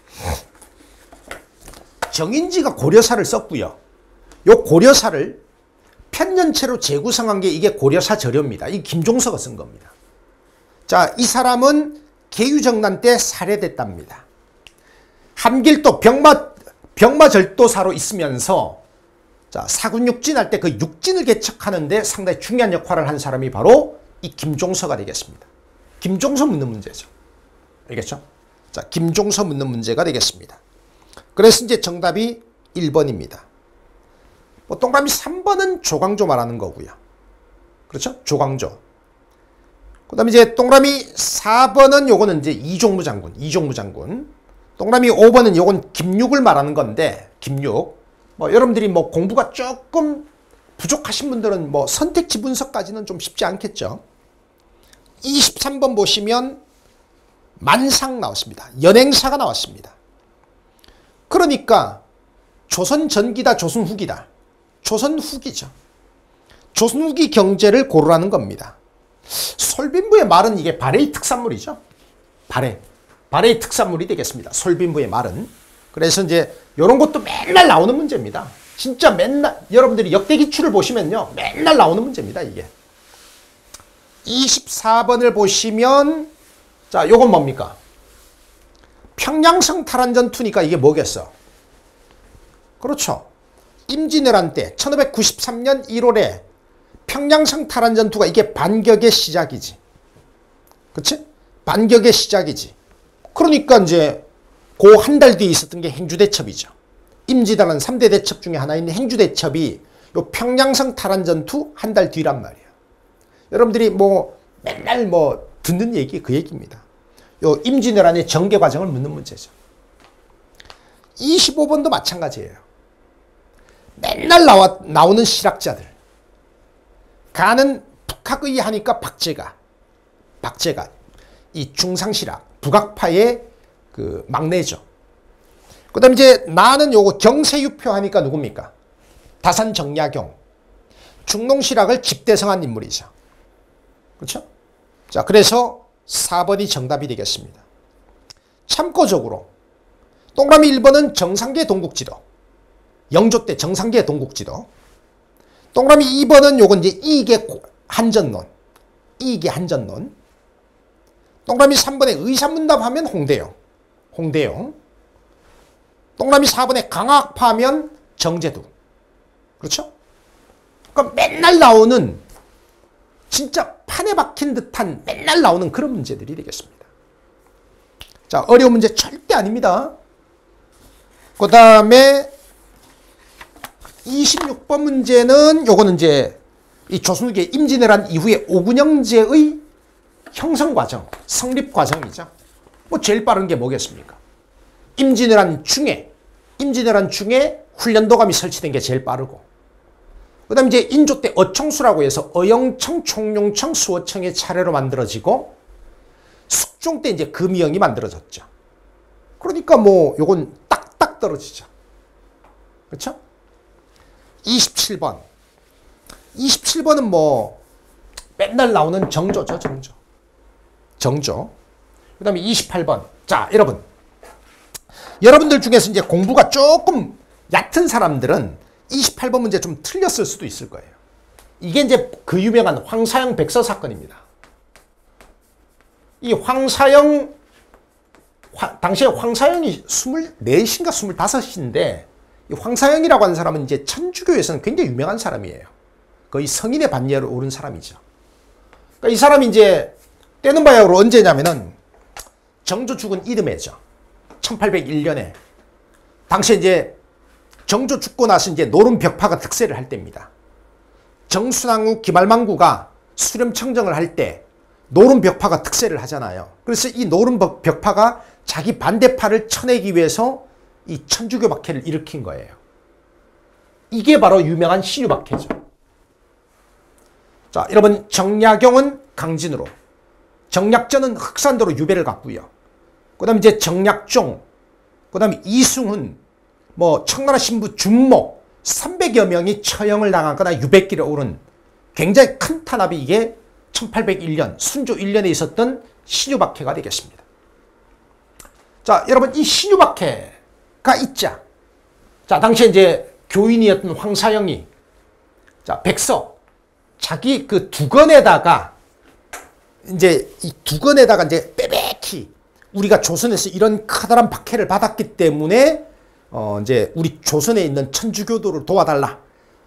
정인지가 고려사를 썼고요. 요 고려사를 편년체로 재구성한 게 이게 고려사 절요입니다. 이 김종서가 쓴 겁니다. 자, 이 사람은 계유정난 때 살해됐답니다. 함길도 병마, 병마절도사로 있으면서 자, 사군육진 할 때 그 육진을 개척하는데 상당히 중요한 역할을 한 사람이 바로 이 김종서가 되겠습니다. 김종서 묻는 문제죠. 알겠죠? 자, 김종서 묻는 문제가 되겠습니다. 그래서 이제 정답이 일 번입니다. 뭐 동그라미 삼 번은 조광조 말하는 거고요. 그렇죠? 조광조. 그 다음에 이제 동그라미 사 번은 요거는 이제 이종무 장군, 이종무 장군. 동그라미 오 번은 요건 김육을 말하는 건데, 김육. 뭐 여러분들이 뭐 공부가 조금 부족하신 분들은 뭐 선택지 분석까지는 좀 쉽지 않겠죠. 이십삼 번 보시면 만상 나왔습니다. 연행사가 나왔습니다. 그러니까 조선 전기다, 조선 후기다. 조선 후기죠. 조선 후기 경제를 고르라는 겁니다. 솔빈부의 말은 이게 발해의 특산물이죠. 발해. 발해의 특산물이 되겠습니다. 솔빈부의 말은. 그래서 이제 이런 것도 맨날 나오는 문제입니다. 진짜 맨날 여러분들이 역대 기출을 보시면요. 맨날 나오는 문제입니다. 이게. 이십사 번을 보시면 자, 요건 뭡니까? 평양성 탈환전투니까 이게 뭐겠어? 그렇죠. 임진왜란 때 천오백구십삼 년 일월에 평양성 탈환전투가 이게 반격의 시작이지. 그치? 반격의 시작이지. 그러니까 이제 그 한 달 뒤에 있었던 게 행주대첩이죠. 임진왜란 삼 대 대첩 중에 하나인 행주대첩이 요 평양성 탈환전투 한 달 뒤란 말이에요. 여러분들이 뭐 맨날 뭐 듣는 얘기 그 얘기입니다. 요 임진왜란의 전개 과정을 묻는 문제죠. 이십오 번도 마찬가지예요. 맨날 나와, 나오는 실학자들. 가는 북학의 하니까 박제가. 박제가. 이 중상실학, 북학파의 그 막내죠. 그 다음에 이제 나는 요거 경세유표 하니까 누굽니까? 다산 정약용. 중농실학을 집대성한 인물이죠. 그렇죠? 자, 그래서 사 번이 정답이 되겠습니다. 참고적으로 동그라미 일 번은 정상계 동국지도. 영조 때 정상계 동국지도. 동그라미 이 번은 요건 이제 이익의 한전론. 이익의 한전론. 동그라미 삼 번에 의사문답 하면 홍대용. 홍대용. 동그라미 사 번에 강학파 하면 정제두. 그렇죠? 그러니까 맨날 나오는 진짜 판에 박힌 듯한 맨날 나오는 그런 문제들이 되겠습니다. 자, 어려운 문제 절대 아닙니다. 그 다음에 이십육 번 문제는 요거는 이제 이 조선후기 임진왜란 이후에 오군영제의 형성 과정, 성립 과정이죠. 뭐 제일 빠른 게 뭐겠습니까? 임진왜란 중에, 임진왜란 중에 훈련도감이 설치된 게 제일 빠르고, 그 다음에 이제 인조 때 어청수라고 해서 어영청, 총룡청, 수어청의 차례로 만들어지고, 숙종 때 이제 금이영이 만들어졌죠. 그러니까 뭐 요건 딱딱 떨어지죠. 그렇죠? 이십칠 번. 이십칠 번은 뭐 맨날 나오는 정조죠, 정조. 정조. 그 다음에 이십팔 번. 자, 여러분. 여러분들 중에서 이제 공부가 조금 얕은 사람들은 이십팔 번 문제 좀 틀렸을 수도 있을 거예요. 이게 이제 그 유명한 황사영 백서 사건입니다. 이 황사영, 화, 당시에 황사영이 스물넷인가 스물다섯인데, 이 황사영이라고 하는 사람은 이제 천주교에서는 굉장히 유명한 사람이에요. 거의 성인의 반열을 오른 사람이죠. 그러니까 이 사람이 이제 때는 바야흐로 언제냐면은 정조 죽은 이듬해죠. 천팔백일 년에. 당시에 이제 정조 죽고 나서 이제 노름벽파가 득세를 할 때입니다. 정순왕후 기말망구가 수렴청정을 할 때 노름벽파가 득세를 하잖아요. 그래서 이 노름벽파가 자기 반대파를 쳐내기 위해서 이 천주교 박해를 일으킨 거예요. 이게 바로 유명한 신유 박해죠. 자, 여러분 정약용은 강진으로, 정약전은 흑산도로 유배를 갔고요. 그 다음에 이제 정약종, 그 다음에 이승훈, 뭐 청나라 신부 준목 삼백여 명이 처형을 당하거나 유배길에 오른 굉장히 큰 탄압이 이게 천팔백일 년 순조 일 년에 있었던 신유박해가 되겠습니다. 자, 여러분 이 신유박해가 있자. 자, 당시에 이제 교인이었던 황사영이 자, 백서 자기 그 두건에다가 이제 이 두건에다가 이제 빼빼히 우리가 조선에서 이런 커다란 박해를 받았기 때문에 어 이제 우리 조선에 있는 천주교도를 도와달라.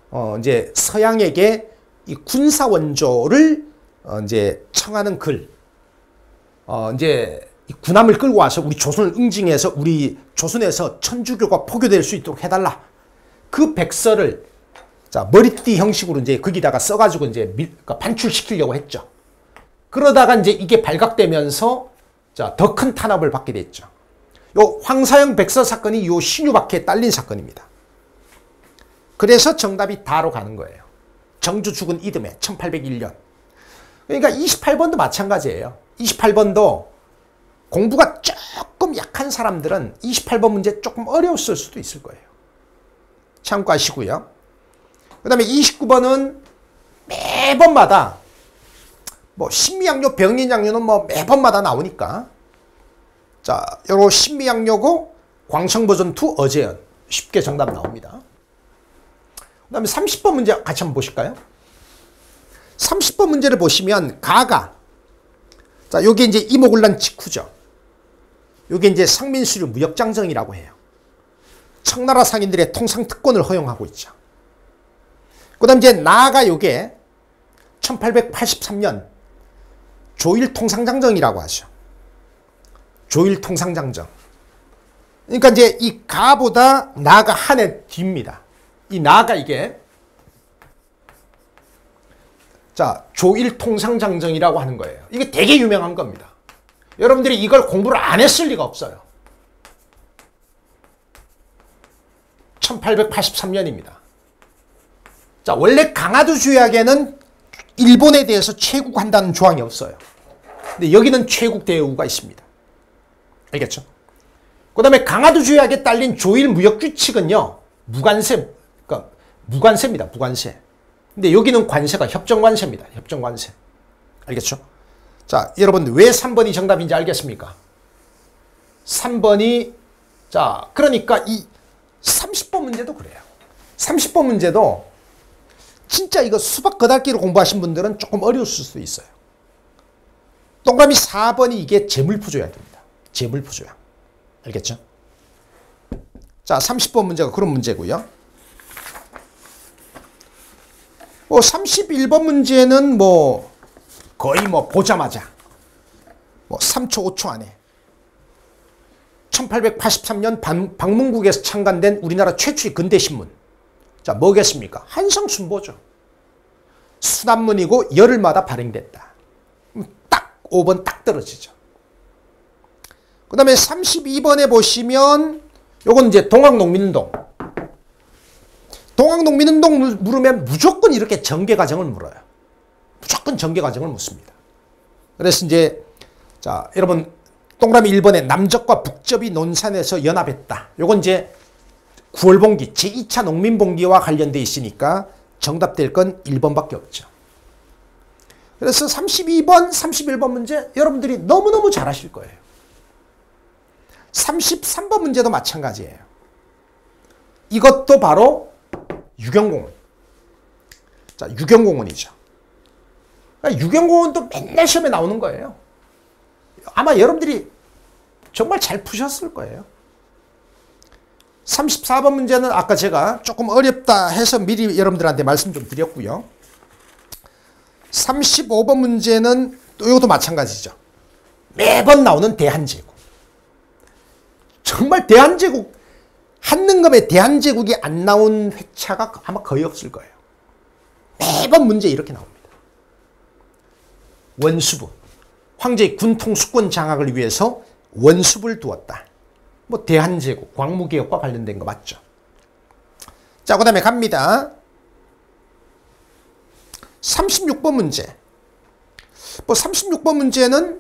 어, 이제 서양에게 이 군사 원조를 어, 이제 청하는 글, 어, 이제 이 군함을 끌고 와서 우리 조선을 응징해서 우리 조선에서 천주교가 포교될 수 있도록 해달라. 그 백서를 자 머리띠 형식으로 이제 거기다가 써가지고 이제 밀, 그러니까 반출시키려고 했죠. 그러다가 이제 이게 발각되면서 자 더 큰 탄압을 받게 됐죠. 요 황사영 백서 사건이 요 신유박해에 딸린 사건입니다. 그래서 정답이 다로 가는 거예요. 정주 죽은 이듬해 천팔백일 년. 그러니까 이십팔 번도 마찬가지예요. 이십팔 번도 공부가 조금 약한 사람들은 이십팔 번 문제 조금 어려웠을 수도 있을 거예요. 참고하시고요. 그 다음에 이십구 번은 매번마다 뭐 신미양요, 병인양요는 뭐 매번마다 나오니까 자, 요거 신미양요고 광청버전 이 어재현 쉽게 정답 나옵니다. 그 다음에 삼십 번 문제 같이 한번 보실까요? 삼십 번 문제를 보시면 가가 자, 요게 이제 이모군란 직후죠. 요게 이제 상민수류 무역장정이라고 해요. 청나라 상인들의 통상특권을 허용하고 있죠. 그 다음 이제 나아가 요게 천팔백팔십삼 년 조일통상장정이라고 하죠. 조일통상장정. 그러니까 이제 이 가보다 나아가 한 해 뒤입니다. 이 나아가 이게 자 조일통상장정이라고 하는 거예요. 이게 되게 유명한 겁니다. 여러분들이 이걸 공부를 안 했을 리가 없어요. 천팔백팔십삼 년입니다. 자, 원래 강화도 조약에는 일본에 대해서 최국한다는 조항이 없어요. 근데 여기는 최국 대우가 있습니다. 알겠죠? 그 다음에 강화도 조약에 딸린 조일 무역 규칙은요, 무관세, 그러니까 무관세입니다. 무관세. 근데 여기는 관세가 협정관세입니다. 협정관세. 알겠죠? 자, 여러분 왜 삼 번이 정답인지 알겠습니까? 삼 번이 자, 그러니까 이 삼십 번 문제도 그래요. 삼십 번 문제도 진짜 이거 수박 거달기로 공부하신 분들은 조금 어려웠을 수도 있어요. 동그라미 사 번이 이게 재물포조약입니다. 재물포조약. 알겠죠? 자, 삼십 번 문제가 그런 문제고요. 뭐 삼십일 번 문제는 뭐 거의 뭐 보자마자 뭐 삼 초, 오 초 안에 천팔백팔십삼 년 방, 방문국에서 창간된 우리나라 최초의 근대신문. 자, 뭐겠습니까? 한성순보죠. 수납문이고 열흘마다 발행됐다. 딱 오 번 딱 떨어지죠. 그 다음에 삼십이 번에 보시면 요건 이제 동학농민운동. 동학농민운동 물으면 무조건 이렇게 전개과정을 물어요. 무조건 전개과정을 묻습니다. 그래서 이제 자 여러분 동그라미 일 번에 남접과 북접이 논산에서 연합했다. 요건 이제 구월 봉기, 제이 차 농민봉기와 관련돼 있으니까 정답 될 건 일 번밖에 없죠. 그래서 삼십이 번, 삼십일 번 문제 여러분들이 너무너무 잘하실 거예요. 삼십삼 번 문제도 마찬가지예요. 이것도 바로 유경공원. 자, 유경공원이죠. 그러니까 유경공원도 맨날 시험에 나오는 거예요. 아마 여러분들이 정말 잘 푸셨을 거예요. 삼십사 번 문제는 아까 제가 조금 어렵다 해서 미리 여러분들한테 말씀 좀 드렸고요. 삼십오 번 문제는 또 이것도 마찬가지죠. 매번 나오는 대한제국. 정말 대한제국, 한능검에 대한제국이 안 나온 회차가 아마 거의 없을 거예요. 매번 문제 이렇게 나옵니다. 원수부. 황제의 군통수권 장악을 위해서 원수부를 두었다. 뭐 대한제국, 광무개혁과 관련된 거 맞죠? 자, 그 다음에 갑니다. 삼십육 번 문제. 뭐 삼십육 번 문제는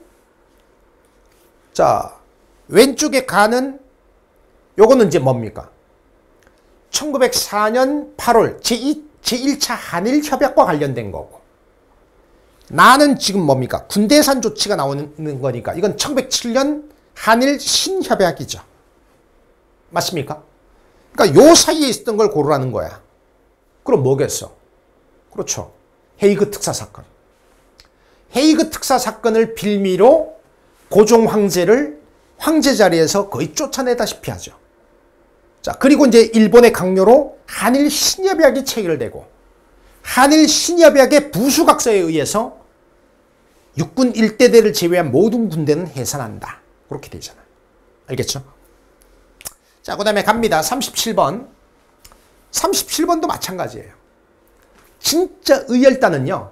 자 왼쪽에 가는 요거는 이제 뭡니까? 천구백사 년 팔월 제이, 제일 차 한일협약과 관련된 거고, 나는 지금 뭡니까? 군대산 조치가 나오는 거니까 이건 천구백칠 년 한일 신협약이죠. 맞습니까? 그러니까 요 사이에 있었던 걸 고르라는 거야. 그럼 뭐겠어? 그렇죠. 헤이그 특사 사건. 헤이그 특사 사건을 빌미로 고종 황제를 황제 자리에서 거의 쫓아내다시피 하죠. 자, 그리고 이제 일본의 강요로 한일 신협약이 체결되고 한일 신협약의 부수각서에 의해서 육군 일대대를 제외한 모든 군대는 해산한다. 그렇게 되잖아. 알겠죠? 자, 그 다음에 갑니다. 삼십칠 번. 삼십칠 번도 마찬가지예요. 진짜 의열단은요,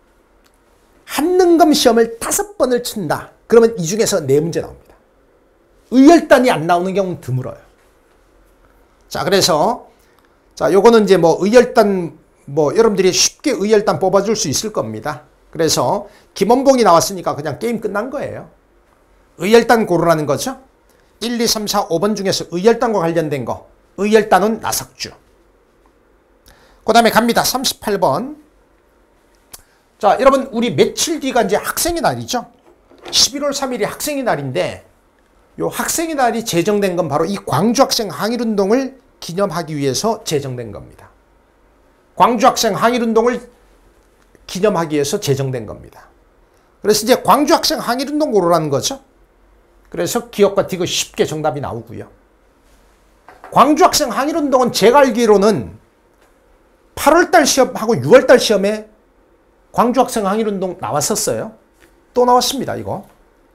한능검 시험을 다섯 번을 친다. 그러면 이 중에서 네 문제 나옵니다. 의열단이 안 나오는 경우는 드물어요. 자, 그래서, 자, 요거는 이제 뭐 의열단, 뭐 여러분들이 쉽게 의열단 뽑아줄 수 있을 겁니다. 그래서 김원봉이 나왔으니까 그냥 게임 끝난 거예요. 의열단 고르라는 거죠. 일, 이, 삼, 사, 오 번 중에서 의열단과 관련된 거. 의열단은 나석주. 그 다음에 갑니다. 삼십팔 번. 자, 여러분, 우리 며칠 뒤가 이제 학생의 날이죠. 십일월 삼일이 학생의 날인데, 요 학생의 날이 제정된 건 바로 이 광주학생 항일운동을 기념하기 위해서 제정된 겁니다. 광주학생 항일운동을 기념하기 위해서 제정된 겁니다. 그래서 이제 광주학생 항일운동 고르라는 거죠. 그래서 기억과 디귿 쉽게 정답이 나오고요. 광주학생 항일운동은 제가 알기로는 팔월달 시험하고 유월달 시험에 광주학생 항일운동 나왔었어요. 또 나왔습니다, 이거.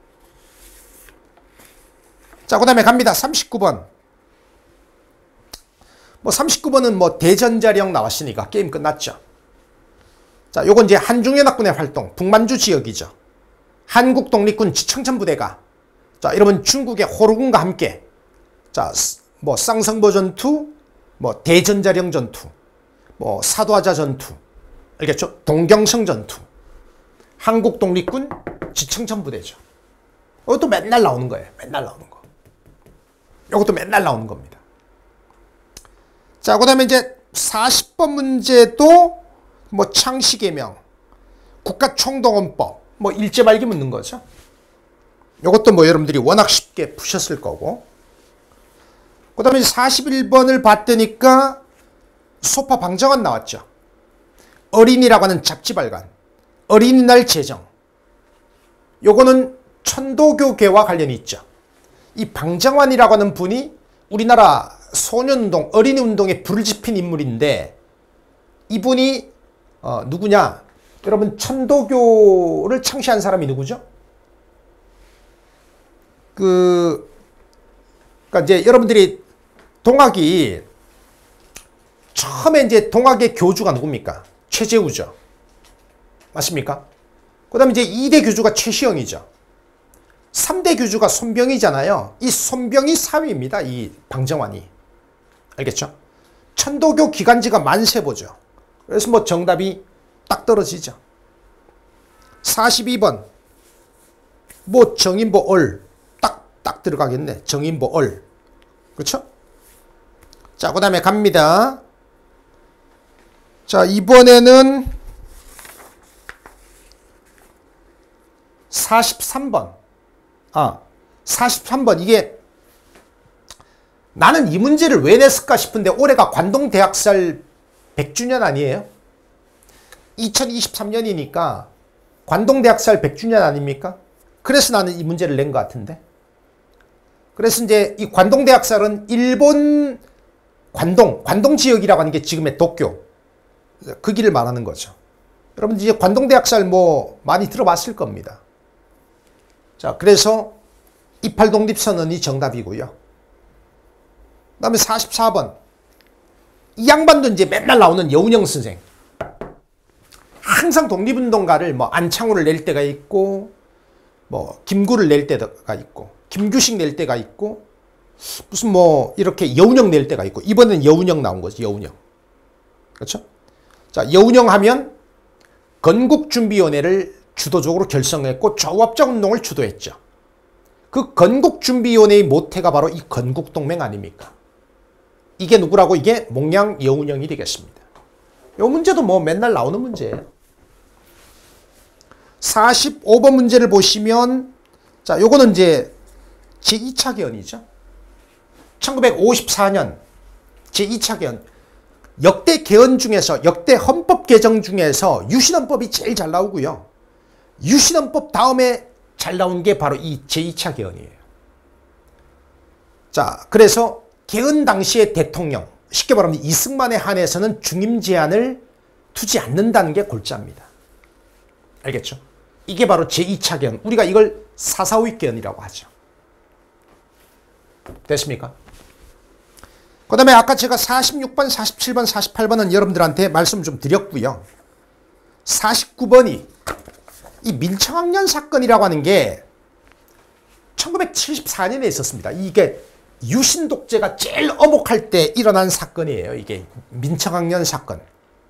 자, 그 다음에 갑니다. 삼십구 번. 뭐 삼십구 번은 뭐 대전자령 나왔으니까 게임 끝났죠. 자, 요건 이제 한중연합군의 활동, 북만주 지역이죠. 한국 독립군 지청천부대가, 자, 여러분 중국의 호루군과 함께, 자, 뭐 쌍성보 전투, 뭐 대전자령 전투, 뭐 사도하자 전투, 알겠죠? 동경성 전투, 한국 독립군 지청천부대죠. 이것도 맨날 나오는 거예요. 맨날 나오는 거. 이것도 맨날 나오는 겁니다. 자, 그 다음에 이제 사십 번 문제도 뭐 창시개명, 국가총동원법, 뭐 일제 말기 묻는 거죠. 이것도 뭐 여러분들이 워낙 쉽게 푸셨을 거고. 그 다음에 사십일 번을 봤더니까 소파 방정환 나왔죠. 어린이라고 하는 잡지발간, 어린이날 제정. 요거는 천도교계와 관련이 있죠. 이 방정환이라고 하는 분이 우리나라 소년운동, 어린이운동에 불을 지핀 인물인데, 이분이 어, 누구냐? 여러분, 천도교를 창시한 사람이 누구죠? 그, 그러니까 이제 여러분들이 동학이 처음에 이제 동학의 교주가 누굽니까? 최재우죠. 맞습니까? 그 다음에 이제 이 대 교주가 최시영이죠. 삼 대 교주가 손병이잖아요. 이 손병이 사위입니다. 이 방정환이. 알겠죠? 천도교 기간지가 만세보죠. 그래서 뭐 정답이 딱 떨어지죠. 사십이 번. 뭐 정인보 얼. 딱, 딱 들어가겠네. 정인보 얼. 그렇죠? 자, 그 다음에 갑니다. 자, 이번에는 사십삼 번. 아, 사십삼 번. 이게 나는 이 문제를 왜 냈을까 싶은데 올해가 관동대학살 백 주년 아니에요? 이천이십삼 년이니까 관동대학살 백 주년 아닙니까? 그래서 나는 이 문제를 낸 것 같은데. 그래서 이제 이 관동대학살은 일본 관동, 관동 지역이라고 하는 게 지금의 도쿄. 그 길을 말하는 거죠. 여러분 이제 관동대학살 뭐 많이 들어봤을 겁니다. 자, 그래서 이팔 독립선언이 정답이고요. 그 다음에 사십사 번. 이 양반도 이제 맨날 나오는 여운형 선생. 항상 독립운동가를 뭐 안창호를 낼 때가 있고, 뭐 김구를 낼 때가 있고, 김규식 낼 때가 있고, 무슨 뭐 이렇게 여운형 낼 때가 있고, 이번엔 여운형 나온 거지, 여운형. 그렇죠? 자, 여운형 하면 건국준비위원회를 주도적으로 결성했고 조합적 운동을 주도했죠. 그 건국준비위원회의 모태가 바로 이 건국동맹 아닙니까? 이게 누구라고? 이게 몽양 여운형이 되겠습니다. 이 문제도 뭐 맨날 나오는 문제예요. 사십오 번 문제를 보시면, 자, 요거는 이제 제이 차 개헌이죠. 천구백오십사 년 제이 차 개헌. 역대 개헌 중에서, 역대 헌법 개정 중에서 유신헌법이 제일 잘 나오고요. 유신헌법 다음에 잘 나온 게 바로 이 제이 차 개헌이에요. 자, 그래서 개헌 당시의 대통령, 쉽게 말하면 이승만에 한해서는 중임 제한을 두지 않는다는 게 골자입니다. 알겠죠? 이게 바로 제이 차 개헌. 우리가 이걸 사사오이 개헌이라고 하죠. 됐습니까? 그 다음에 아까 제가 사십육 번, 사십칠 번, 사십팔 번은 여러분들한테 말씀 좀 드렸고요. 사십구 번이 이 민청학년 사건이라고 하는 게 천구백칠십사 년에 있었습니다. 이게 유신 독재가 제일 엄혹할 때 일어난 사건이에요. 이게 민청학년 사건.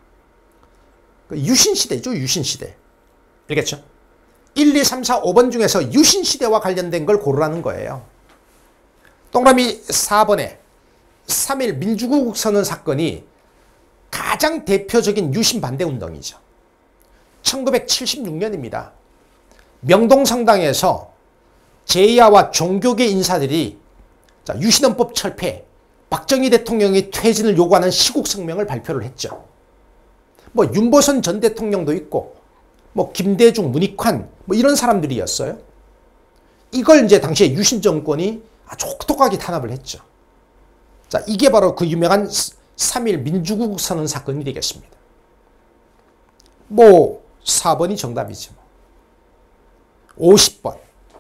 유신 시대죠. 유신 시대. 알겠죠? 일, 이, 삼, 사, 오 번 중에서 유신 시대와 관련된 걸 고르라는 거예요. 동그라미 사 번에 삼 일 민주구국 선언 사건이 가장 대표적인 유신 반대 운동이죠. 천구백칠십육 년입니다. 명동성당에서 제야와 종교계 인사들이 자, 유신헌법 철폐, 박정희 대통령의 퇴진을 요구하는 시국성명을 발표를 했죠. 뭐 윤보선 전 대통령도 있고 뭐 김대중, 문익환 뭐 이런 사람들이었어요. 이걸 이제 당시에 유신 정권이 아주 혹독하게 탄압을 했죠. 자, 이게 바로 그 유명한 삼 일 민주구국 선언 사건이 되겠습니다. 뭐 사 번이 정답이죠. 오십 번.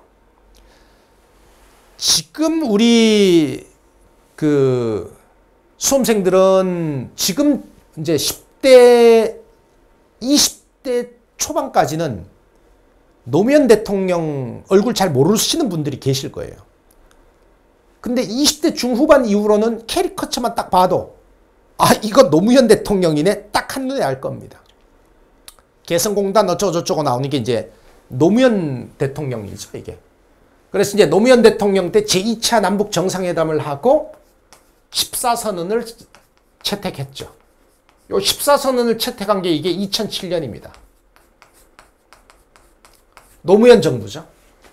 지금 우리 그 수험생들은 지금 이제 십 대, 이십 대 초반까지는 노무현 대통령 얼굴 잘 모르시는 분들이 계실 거예요. 근데 이십 대 중후반 이후로는 캐리커처만 딱 봐도 아, 이거 노무현 대통령이네 딱 한눈에 알 겁니다. 개성공단 어쩌고저쩌고 나오는 게 이제 노무현 대통령이죠, 이게. 그래서 이제 노무현 대통령 때 제이 차 남북 정상회담을 하고 십사 선언을 채택했죠. 요 십사 선언을 채택한 게 이게 이천칠 년입니다. 노무현 정부죠.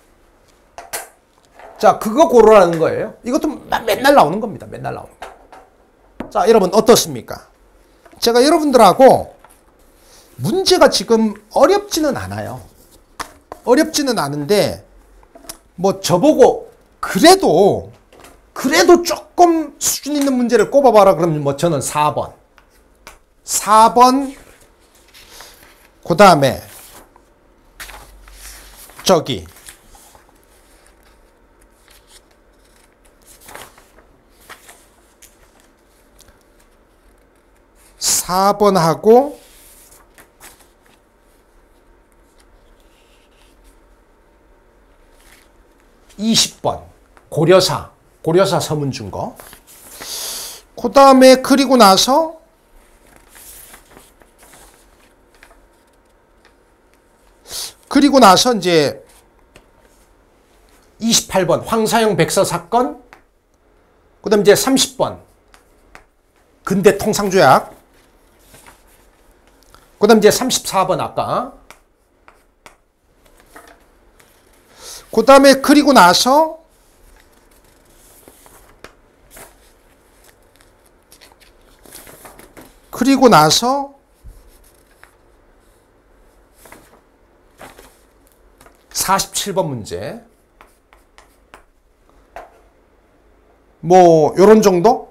자, 그거 고르라는 거예요. 이것도 맨날 나오는 겁니다. 맨날 나오는 거. 자, 여러분 어떻습니까? 제가 여러분들하고 문제가 지금 어렵지는 않아요. 어렵지는 않은데 뭐 저보고 그래도 그래도 조금 수준 있는 문제를 꼽아봐라 그러면 뭐 저는 사 번. 사 번 그 다음에 저기 사 번하고 이십 번 고려사 고려사 서문 준 거. 그 다음에 그리고 나서 그리고 나서 이제 이십팔 번 황사영 백서 사건. 그 다음 이제 삼십 번 근대 통상조약. 그 다음 이제 삼십사 번 아까. 그 다음에 그리고 나서 그리고 나서 사십칠 번 문제. 뭐 요런 정도?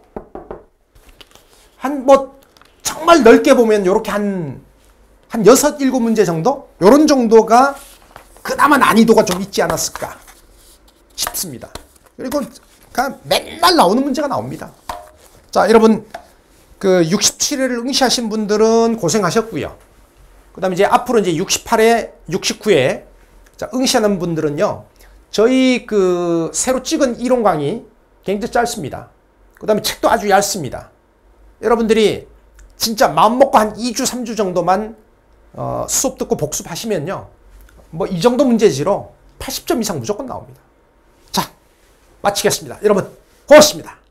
한 뭐 정말 넓게 보면 요렇게 한 한 여섯, 일곱 문제 정도? 요런 정도가 그나마 난이도가 좀 있지 않았을까 싶습니다. 그리고 그냥 맨날 나오는 문제가 나옵니다. 자, 여러분 그 육십칠 회를 응시하신 분들은 고생하셨고요. 그 다음에 이제 앞으로 이제 육십팔 회, 육십구 회 자, 응시하는 분들은요, 저희 그 새로 찍은 이론 강의 굉장히 짧습니다. 그 다음에 책도 아주 얇습니다. 여러분들이 진짜 마음 먹고 한 이 주, 삼 주 정도만 어, 수업 듣고 복습하시면요, 뭐 이 정도 문제지로 팔십 점 이상 무조건 나옵니다. 자, 마치겠습니다. 여러분 고맙습니다.